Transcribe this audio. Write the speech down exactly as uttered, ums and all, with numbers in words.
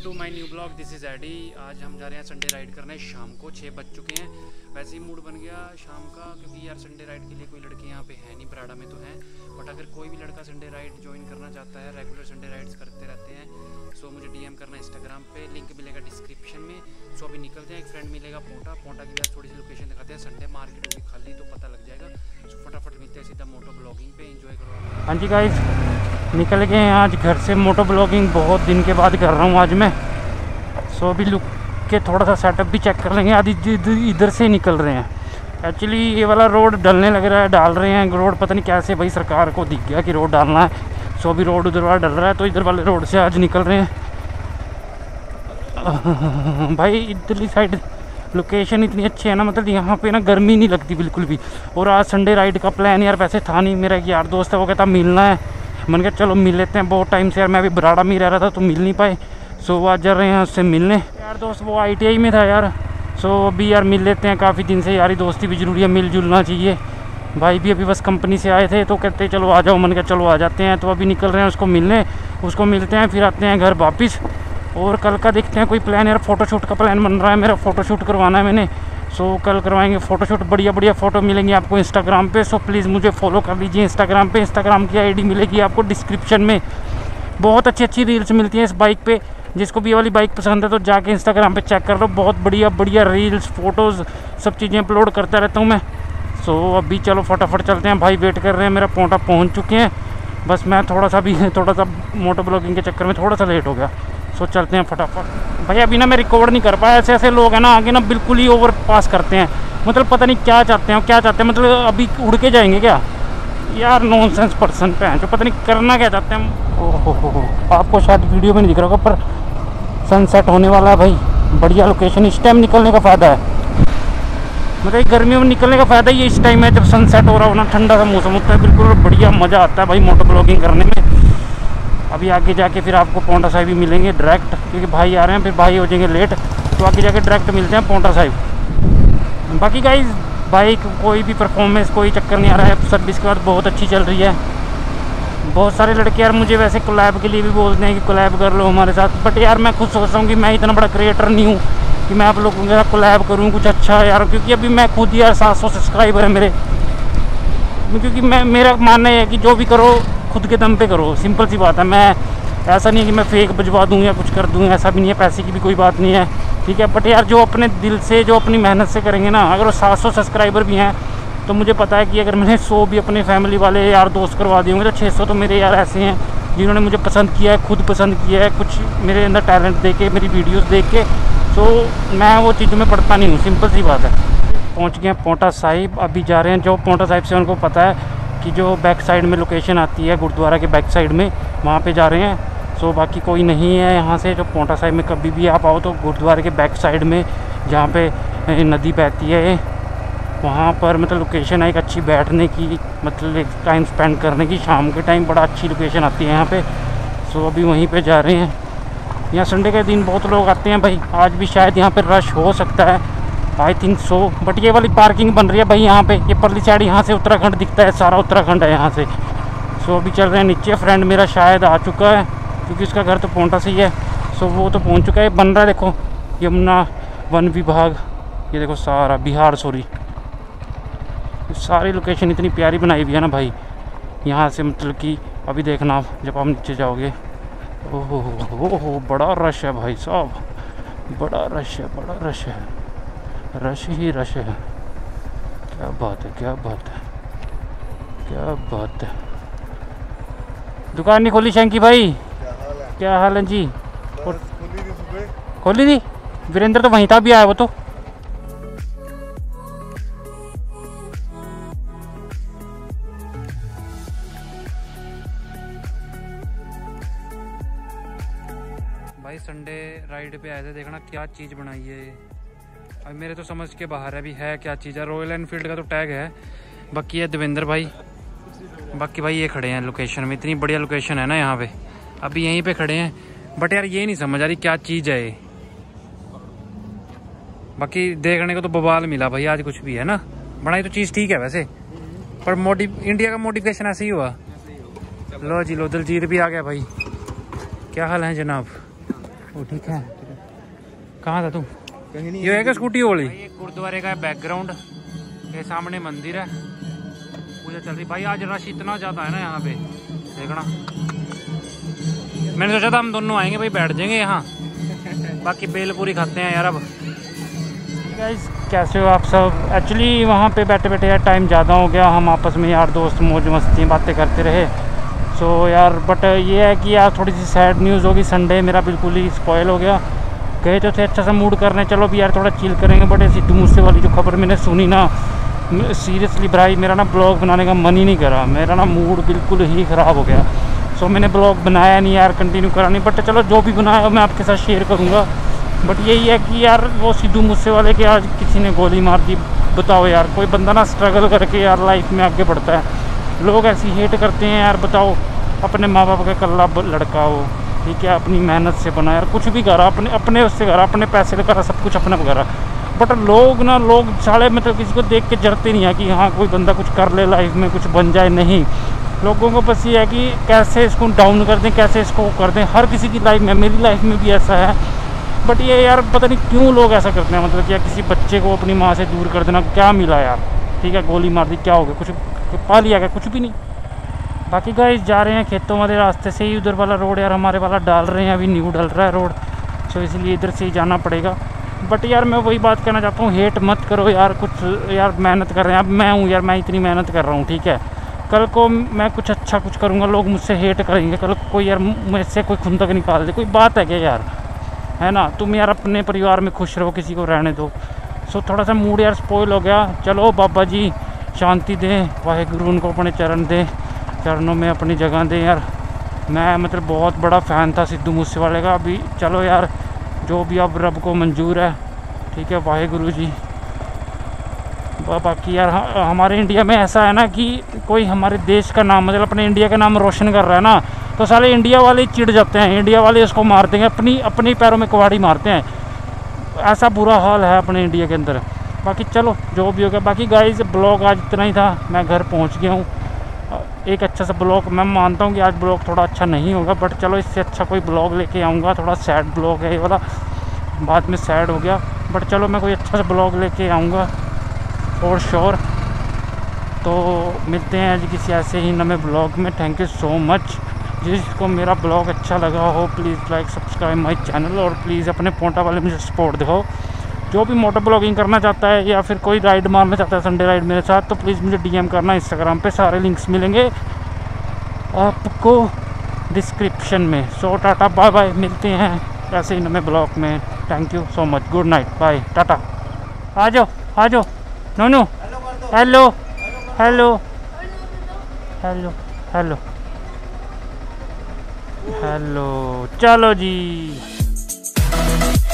To my new blog. This is Eddie. आज हम जा रहे हैं संडे राइड करने। शाम को छः बज चुके हैं। वैसे ही मूड बन गया शाम का, क्योंकि यार संडे राइड के लिए कोई लड़के यहाँ पे है नहीं, बराड़ा में तो हैं, बट अगर कोई भी लड़का संडे राइड ज्वाइन करना चाहता है, रेगुलर संडे राइड्स करते रहते हैं, सो मुझे डीएम करना इंस्टाग्राम पे, लिंक मिलेगा डिस्क्रिप्शन में। सो अभी निकलते हैं। एक फ्रेंड मिलेगा पोंटा पोंटा की आज थोड़ी सी लोकेशन दिखाते हैं। संडे मार्केट होगी खाली तो पता लग जाएगा। सो फटाफट मिलते हैं सीधा मोटो ब्लॉगिंग पे। एंजॉय करो। हाँ जी गाइस, निकल गए हैं आज घर से। मोटो ब्लॉगिंग बहुत दिन के बाद कर रहा हूँ आज मैं। सो अभी लुक के थोड़ा सा सेटअप भी चेक कर लेंगे। आदि इधर से निकल रहे हैं। एक्चुअली ये वाला रोड डलने लग रहा है, डाल रहे हैं रोड, पता नहीं कैसे भाई सरकार को दिख गया कि रोड डालना है। सो अभी रोड उधर वाला डल रहा है तो इधर वाले रोड से आज निकल रहे हैं भाई। इधरली साइड लोकेशन इतनी अच्छी है ना, मतलब यहाँ पे ना गर्मी नहीं लगती बिल्कुल भी। और आज संडे राइड का प्लान यार वैसे था नहीं। मेरा एक यार दोस्त है, वो कहता मिलना है। मैंने कहा चलो मिल लेते हैं, बहुत टाइम से यार मैं अभी बराड़ा में ही रह रहा था तो मिल नहीं पाए। सो आज जा रहे हैं उससे मिलने। यार दोस्त वो आई टी आई में था यार। सो अभी यार मिल लेते हैं, काफ़ी दिन से यारी दोस्ती भी ज़रूरी है, मिल जुलना चाहिए। भाई भी अभी बस कंपनी से आए थे तो कहते चलो आ जाओ। मैंने कहा चलो आ जाते हैं। तो अभी निकल रहे हैं उसको मिलने, उसको मिलते हैं फिर आते हैं घर वापस। और कल का देखते हैं कोई प्लान। यार फ़ोटोशूट का प्लान बन रहा है मेरा, फ़ोटोशूट करवाना है मैंने। सो कल करवाएंगे फ़ोटोशूट। बढ़िया बढ़िया फ़ोटो मिलेंगी आपको इंस्टाग्राम पे। सो प्लीज़ मुझे फॉलो कर लीजिए इंस्टाग्राम पे। इंस्टाग्राम की आईडी मिलेगी आपको डिस्क्रिप्शन में। बहुत अच्छी अच्छी रील्स मिलती हैं इस बाइक पे। जिसको भी ये वाली बाइक पसंद है तो जाके इंस्टाग्राम पे चेक कर लो। बहुत बढ़िया बढ़िया रील्स, फ़ोटोज़, सब चीज़ें अपलोड करता रहता हूँ मैं। सो अभी चलो फटाफट चलते हैं। भाई वेट कर रहे हैं, मेरा पोंटा पहुँच चुके हैं। बस मैं थोड़ा सा भी थोड़ा सा मोटो ब्लॉगिंग के चक्कर में थोड़ा सा लेट हो गया। सो चलते हैं फटाफट। भाई अभी ना मैं रिकॉर्ड नहीं कर पाया। ऐसे ऐसे लोग हैं ना आगे ना बिल्कुल ही ओवर पास करते हैं, मतलब पता नहीं क्या चाहते हैं क्या चाहते हैं मतलब अभी उड़ के जाएंगे क्या यार। नॉनसेंस पर्सन पे हैं जो पता नहीं करना क्या चाहते हैं। ओहो हो हो आपको शायद वीडियो में नहीं दिख रहा होगा, पर सनसेट होने वाला है भाई। बढ़िया लोकेशन। इस टाइम निकलने का फ़ायदा है, मतलब गर्मियों में निकलने का फ़ायदा ये इस टाइम है जब सनसेट हो रहा हो ना, ठंडा सा मौसम होता है, बिल्कुल बढ़िया मज़ा आता है भाई मोटो ब्लॉगिंग करने में। अभी आगे जाके फिर आपको पोंटा साहिब भी मिलेंगे डायरेक्ट, क्योंकि भाई आ रहे हैं, फिर भाई हो जाएंगे लेट। तो आगे जाके डायरेक्ट मिलते हैं पोंटा साहिब। बाकी गाइस बाइक कोई भी परफॉर्मेंस कोई चक्कर नहीं आ रहा है। सर्विस के बाद बहुत अच्छी चल रही है। बहुत सारे लड़के यार मुझे वैसे कोलैब के लिए भी बोलते हैं कि कोलैब कर लो हमारे साथ, बट यार मैं खुद सोचता हूँ कि मैं इतना बड़ा क्रिएटर नहीं हूँ कि मैं आप लोगों के साथ कोलैब करूँ कुछ अच्छा यार। क्योंकि अभी मैं खुद यार सात सौ सब्सक्राइबर है मेरे। क्योंकि मैं मेरा मानना है कि जो भी करो खुद के दम पे करो, सिंपल सी बात है। मैं ऐसा नहीं है कि मैं फेक भिजवा दूँ या कुछ कर दूँ, ऐसा भी नहीं है। पैसे की भी कोई बात नहीं है, ठीक है। बट यार जो अपने दिल से जो अपनी मेहनत से करेंगे ना, अगर वो सात सौ सब्सक्राइबर भी हैं तो मुझे पता है कि अगर मैंने सौ भी अपने फैमिली वाले यार दोस्त करवा दिए होंगे तो छः सौ तो मेरे यार ऐसे हैं जिन्होंने मुझे पसंद किया है, खुद पसंद किया है, कुछ मेरे अंदर टैलेंट देख के, मेरी वीडियोस देख के। सो मैं वो चीज़ों में पढ़ता नहीं हूँ, सिंपल सी बात है। पहुँच गए हैं पोंटा साहिब। अभी जा रहे हैं जो पोंटा साहिब से उनको पता है कि जो बैक साइड में लोकेशन आती है गुरुद्वारा के बैक साइड में, वहाँ पे जा रहे हैं। सो बाकी कोई नहीं है यहाँ से। जो पोंटा साहिब में कभी भी आप आओ तो गुरुद्वारे के बैक साइड में जहाँ पे नदी बहती है वहाँ पर मतलब लोकेशन है एक अच्छी बैठने की, मतलब एक टाइम स्पेंड करने की। शाम के टाइम बड़ा अच्छी लोकेशन आती है यहाँ पे। सो अभी वहीं पे जा रहे हैं। यहाँ संडे के दिन बहुत लोग आते हैं भाई। आज भी शायद यहाँ पे रश हो सकता है, आई थिंक सो। बट ये वाली पार्किंग बन रही है भाई यहाँ पे। ये परली साइड यहाँ से उत्तराखंड दिखता है, सारा उत्तराखंड है यहाँ से। सो अभी चल रहे हैं नीचे। फ्रेंड मेरा शायद आ चुका है क्योंकि उसका घर तो पोंटा से ही है। सो वो तो पहुँच चुका है। बन रहा है देखो यमुना वन विभाग, ये देखो सारा बिहार, सॉरी सारी लोकेशन इतनी प्यारी बनाई हुई है ना भाई यहाँ से। मतलब कि अभी देखना आप जब आप नीचे जाओगे, ओहो हो हो बड़ा रश है भाई साहब, बड़ा रश है, बड़ा रश है, रश ही रश है। क्या बात है, क्या बात है, क्या बात है। दुकान नहीं खोली शंकी भाई? क्या हाल है जी? खोली थी? वीरेंद्र तो वहीं था, भी आया वो तो। भाई संडे राइड पे आए थे, देखना क्या चीज़ बनाई है। अब मेरे तो समझ के बाहर है भी है क्या चीज़ है। रॉयल एनफील्ड का तो टैग है। बाकी है देवेंद्र भाई, बाकी भाई ये खड़े हैं लोकेशन में। इतनी बढ़िया लोकेशन है ना यहाँ पे, अभी यहीं पे खड़े हैं। बट यार ये नहीं समझ आ रही क्या चीज़ है ये। बाकी देखने को तो बवाल मिला भाई आज। कुछ भी है ना, बनाई तो चीज़ ठीक है वैसे, पर मोडी इंडिया का मॉडिफिकेशन ऐसे ही हुआ। लो जी लो, दलजीत भी आ गया भाई। क्या हाल है जनाब? वो ठीक है। कहाँ था तू? ये है क्या स्कूटी वाली? ये गुरुद्वारे का बैकग्राउंड, ये सामने मंदिर है, पूजा चल रही। भाई आज रश इतना ज़्यादा है ना यहाँ पे, देखना। मैंने सोचा था हम दोनों आएंगे भाई, बैठ जाएंगे यहाँ, बाकी बेल पूरी खाते हैं यार। अब गाइस कैसे हो आप सब? एक्चुअली वहाँ पे बैठे बैठे यार टाइम ज़्यादा हो गया, हम आपस में यार दोस्त मौज मस्ती बातें करते रहे। सो यार बट ये है कि यार थोड़ी सी सैड न्यूज़ होगी, संडे मेरा बिल्कुल ही स्पॉयल हो गया। गए तो थे अच्छा सा मूड करने, चलो भी यार थोड़ा चिल करेंगे, बट सिद्धू मूसे वाली जो खबर मैंने सुनी ना, सीरियसली भाई मेरा ना ब्लॉग बनाने का मन ही नहीं करा, मेरा ना मूड बिल्कुल ही ख़राब हो गया। सो मैंने ब्लॉग बनाया नहीं यार, कंटिन्यू करा नहीं, बट चलो जो भी बनाया मैं आपके साथ शेयर करूँगा। बट यही है कि यार वो सिद्धू मूसे वाले के आज किसी ने गोली मार दी। बताओ यार, कोई बंदा ना स्ट्रगल करके यार लाइफ में आगे बढ़ता है, लोग ऐसी हेट करते हैं यार। बताओ अपने माँ बाप का कल्ला लड़का हो, ठीक है, अपनी मेहनत से बना यार, कुछ भी करा, अपने अपने उससे करा, अपने पैसे से करा, सब कुछ अपना करा। बट लोग ना लोग साले मतलब किसी को देख के जरते नहीं है कि हाँ कोई बंदा कुछ कर ले लाइफ में, कुछ बन जाए। नहीं, लोगों को बस ये है कि कैसे इसको डाउन कर दें, कैसे इसको कर दें। हर किसी की लाइफ में, मेरी लाइफ में भी ऐसा है। बट ये यार पता नहीं क्यों लोग ऐसा करते हैं, मतलब क्या किसी बच्चे को अपनी माँ से दूर कर देना, क्या मिला यार? ठीक है, गोली मार दी, क्या हो गया? कुछ पा लिया क्या? कुछ भी नहीं। बाकी गाइस जा रहे हैं खेतों वाले रास्ते से ही, उधर वाला रोड यार हमारे वाला डाल रहे हैं, अभी न्यू डल रहा है रोड, सो इसलिए इधर से ही जाना पड़ेगा। बट यार मैं वही बात कहना चाहता हूँ, हेट मत करो यार, कुछ यार मेहनत कर रहे हैं। अब मैं हूँ यार, मैं इतनी मेहनत कर रहा हूँ, ठीक है, कल को मैं कुछ अच्छा कुछ करूँगा, लोग मुझसे हेट करेंगे, कल को कोई यार मुझसे कोई खुंदक निकाल दे, कोई बात है क्या यार? है ना, तुम यार अपने परिवार में खुश रहो, किसी को रहने दो। सो थोड़ा सा मूड यार स्पॉइल हो गया। चलो बाबा जी शांति दें, वाहेगुरु उनको अपने चरण दें, चरणों में अपनी जगह दें यार। मैं मतलब बहुत बड़ा फ़ैन था सिद्धू मूसे वाले का। अभी चलो यार जो भी अब रब को मंजूर है, ठीक है, वाहेगुरु जी। बाकी यार हमारे इंडिया में ऐसा है ना कि कोई हमारे देश का नाम मतलब अपने इंडिया का नाम रोशन कर रहा है ना, तो साले इंडिया वाले चिढ़ जाते हैं, इंडिया वाले इसको मार देंगे, अपनी अपनी पैरों में कुहाड़ी मारते हैं। ऐसा बुरा हाल है अपने इंडिया के अंदर। बाकी चलो जो भी हो गया। बाकी गाइस ब्लॉग आज इतना ही था, मैं घर पहुंच गया हूँ। एक अच्छा सा ब्लॉग, मैं मानता हूँ कि आज ब्लॉग थोड़ा अच्छा नहीं होगा, बट चलो इससे अच्छा कोई ब्लॉग लेके आऊँगा। थोड़ा सैड ब्लॉग है ये वाला, बाद में सैड हो गया, बट चलो मैं कोई अच्छा सा ब्लॉग लेके आऊँगा फॉर श्योर। तो मिलते हैं आज किसी ऐसे ही नए ब्लॉग में। Thank you so much. जिसको मेरा ब्लॉग अच्छा लगा हो please like subscribe my channel, और प्लीज़ अपने पोंटा वाले मुझे सपोर्ट दिखाओ। जो भी मोटर ब्लॉगिंग करना चाहता है या फिर कोई राइड मारना चाहता है संडे राइड मेरे साथ, तो प्लीज़ मुझे डीएम करना इंस्टाग्राम पे, सारे लिंक्स मिलेंगे आपको डिस्क्रिप्शन में। सो टाटा बाय बाय, मिलते हैं ऐसे ही नए ब्लॉग में। Thank you so much, good night, bye, tata. आ जाओ आ जाओ Nonu, hello hello hello hello hello, चलो जी।